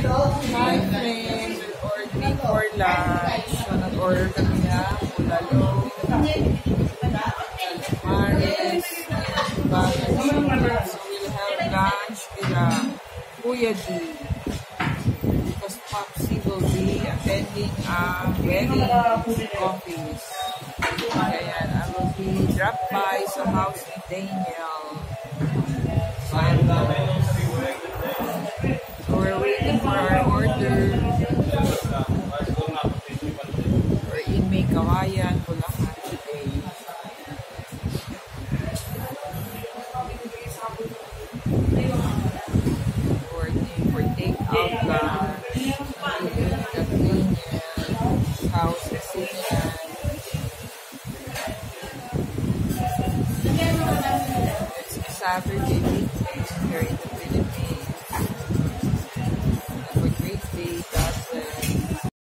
Hi friends, we're ordering for lunch. So nag-order kami na bulalo, maris, bagas. So we'll have lunch with Kuya D. Because Tapsi will be attending a wedding office. Ayan, I will be dropped by sa house ni Daniel. So we're waiting for our